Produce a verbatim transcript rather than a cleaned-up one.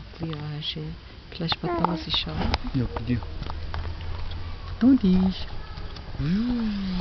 saklıyor her şeyi. Plaj patlamaz inşallah. Yok gidiyor. Dondiş.